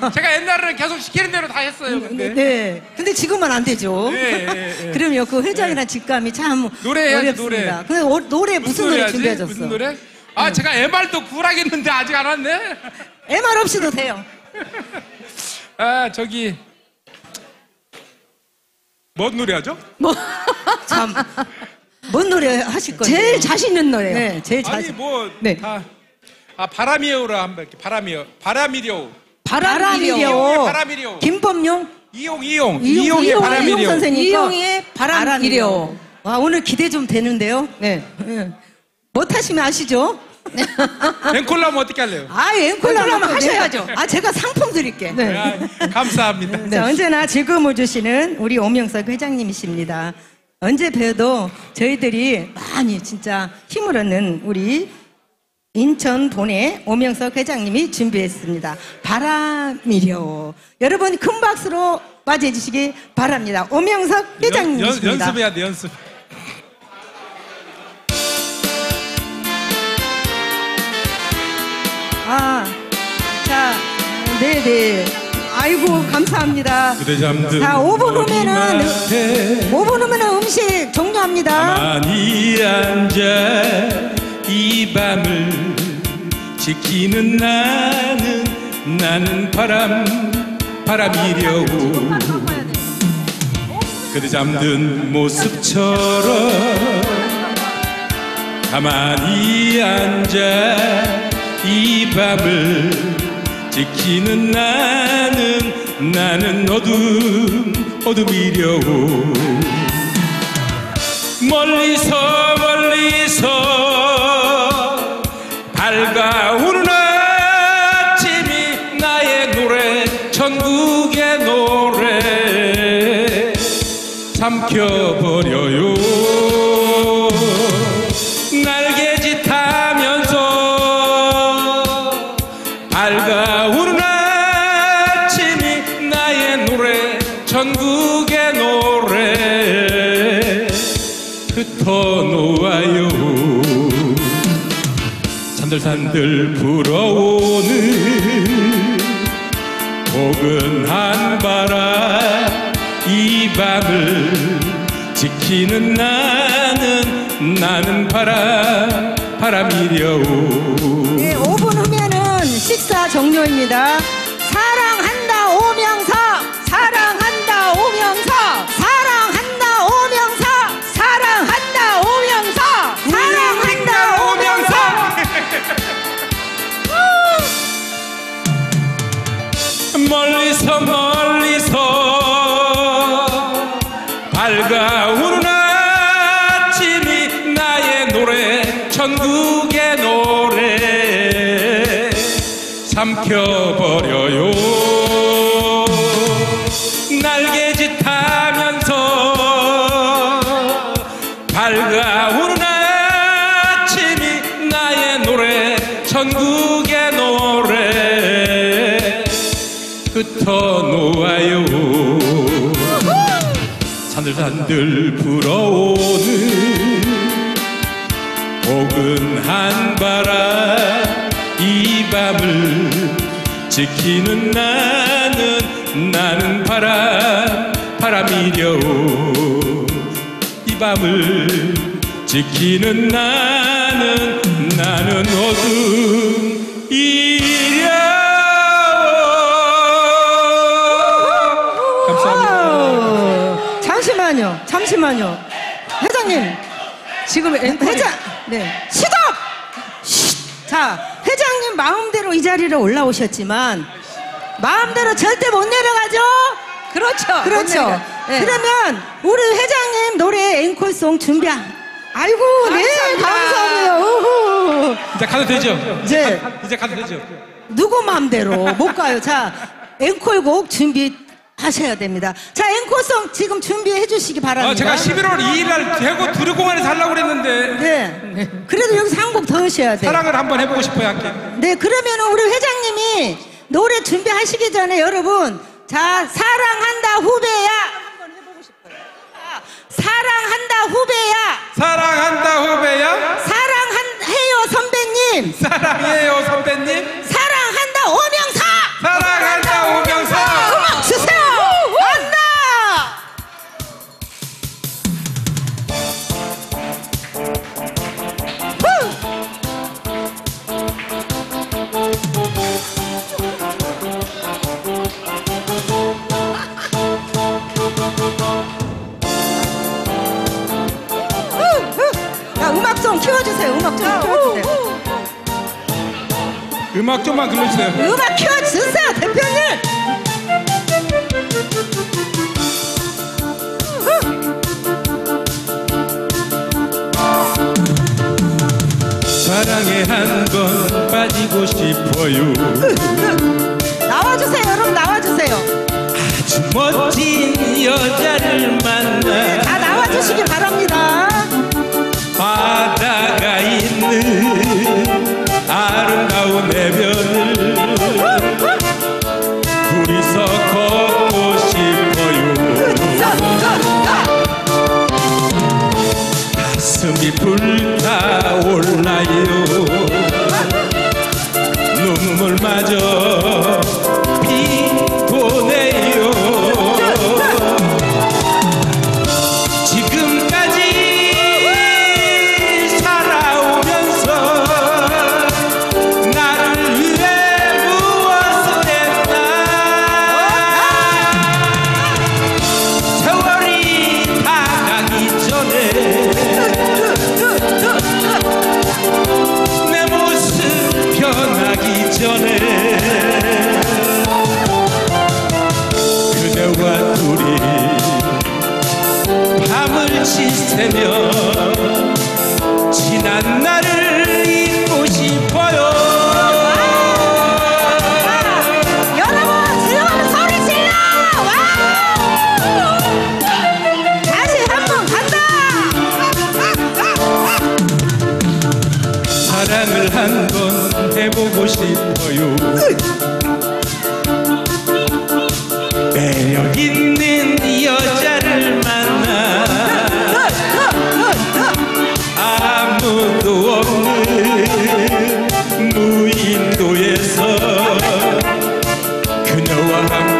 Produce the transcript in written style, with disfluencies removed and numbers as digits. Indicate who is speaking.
Speaker 1: 제가 옛날에는 계속 시키는 대로 다 했어요. 근데.
Speaker 2: 네. 근데 지금은 안 되죠.
Speaker 1: 네.
Speaker 2: 그럼요. 그 회장이란 직감이 참
Speaker 1: 노래해야지,
Speaker 2: 어렵습니다. 근데 노래 무슨 노래 준비하셨어?
Speaker 1: 무슨 노래? 아, 제가 MR도 구락했는데 아직 안 왔네.
Speaker 2: MR 없이도 돼요.
Speaker 1: 아, 저기 뭔 노래 하죠?
Speaker 2: 참. 뭔 노래 하실 거예요?
Speaker 3: 제일 자신 있는 노래요.
Speaker 2: 네, 제일
Speaker 1: 아니
Speaker 2: 자신.
Speaker 1: 뭐
Speaker 3: 네.
Speaker 1: 다. 아, 바람이여라 한번 이렇게 바람이려.
Speaker 2: 바람이려.
Speaker 1: 바람이려.
Speaker 2: 김범용?
Speaker 1: 이용의 바람이려.
Speaker 2: 이용 선생님.
Speaker 3: 이용의 바람이려.
Speaker 2: 와, 오늘 기대 좀 되는데요?
Speaker 3: 네.
Speaker 2: 못하시면 아시죠?
Speaker 1: 앵콜라면 어떻게 할래요?
Speaker 2: 앵콜라면
Speaker 3: 하셔야죠.
Speaker 2: 제가 상품 드릴게.
Speaker 3: 네.
Speaker 1: 아, 감사합니다.
Speaker 2: 자, 언제나 즐거움을 주시는 우리 오명석 회장님이십니다. 언제 뵈도 저희들이 많이 진짜 힘을 얻는 우리 인천 본의 오명석 회장님이 준비했습니다. 바람이려. 여러분 큰 박수로 맞이해 주시기 바랍니다. 오명석 회장님이십니다.
Speaker 1: 연습해야 돼, 연습.
Speaker 2: 네네. 아이고, 감사합니다.
Speaker 1: 그대 잠든
Speaker 2: 자, 5분 후면은 음식 종료합니다.
Speaker 1: 가만히 앉아 이 밤을 지키는 나는 바람이려고 그대 잠든 모습처럼 가만히 앉아 이 밤을 지키는 나는 어둠이려고 멀리서 밝아오는 아침이 나의 노래 천국의 노래 삼켜버려요 날개짓 하면서 밝아오는 아침이 나의 노래 천국의 노래 흩어놓아요 산들산들 불어오는 포근한 바람 이 밤을 지키는 나는 바람이려오.
Speaker 2: 네, 5분 후면은 식사 종료입니다. 사랑한다 오명석, 사랑한다 오명석, 사랑한다 오명석, 사랑한다 오명석, 사랑한다 오명석.
Speaker 1: 멀리서 밝아오는 아침이 나의 노래 천국의 노래 삼켜버려요 날개짓 하면서 밝아오는 아침이 나의 노래 천국의 노래 흩어놓아요 산들산들 불어오는 포근한 바람 이 밤을 지키는 나는 바람이려오 이 밤을 지키는 나는 어둠이려 감사합니다.
Speaker 2: 잠시만요. 회장님, 지금 회장, 네, 스톱! 자, 회장님 마음대로 이 자리로 올라오셨지만 마음대로 절대 못 내려가죠? 그렇죠. 네. 그러면 우리 회장님 노래 앵콜송 아이고, 네, 감사합니다. 우후.
Speaker 1: 이제 가도 되죠?
Speaker 2: 네.
Speaker 1: 이제 가도 되죠?
Speaker 2: 누구 마음대로 못 가요. 자, 앵콜곡 준비하셔야 됩니다. 자, 앵콜송 지금 준비해 주시기 바랍니다.
Speaker 1: 제가 11월 2일 날 대구 두류공원에서 하려고 그랬는데
Speaker 2: 네. 그래도 여기서 한 곡 더 하셔야 돼요.
Speaker 1: 사랑을 한번 해보고 싶어요, 함께.
Speaker 2: 네, 그러면 우리 회장님이 노래 준비하시기 전에 여러분, 자, 사랑한다 후배야. 한번 해보고 싶어요. 사랑한다 후배야.
Speaker 1: 사랑한다 후배야.
Speaker 2: 사랑해요 선배님.
Speaker 1: 사랑해요 선배님.
Speaker 2: 사랑한다 오명사.
Speaker 1: 사랑한다 오명사. 음악 좀만 불러주세요.
Speaker 2: 음악 키워주세요, 대표님.
Speaker 1: 사랑에 한 번 빠지고 싶어요.
Speaker 2: 나와주세요, 여러분 나와주세요.
Speaker 1: 아주 멋진 여자를 만나
Speaker 2: 다 나와주시기 바랍니다.
Speaker 1: 바다가 있는 아름다운 해변을 둘이서 걷고 싶어요. 가슴이 불타올라요. 눈물마저 피도네요. 지금까지 살아오면서 나를 위해 무엇을 했나. 세월이 다 가기 전에 내 모습 변하기 전에 그대와 둘이 밤을 지새며 지난 날을 잊고 싶어요.
Speaker 2: 여러분 지금 소리 질러! 와! 다시 한 번 간다!
Speaker 1: 사랑을 한 번 해보고 싶어요. 매력 있는 여자를 만나 아무도 없는 무인도에서 그녀와 함께